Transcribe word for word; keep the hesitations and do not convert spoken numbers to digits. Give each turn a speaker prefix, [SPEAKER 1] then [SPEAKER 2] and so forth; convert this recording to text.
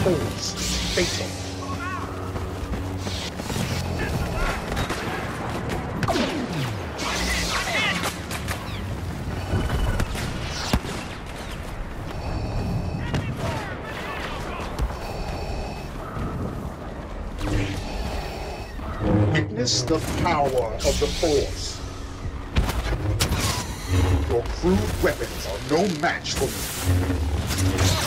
[SPEAKER 1] force is fatal. Witness the power of the Force. Your crude weapons are no match for me.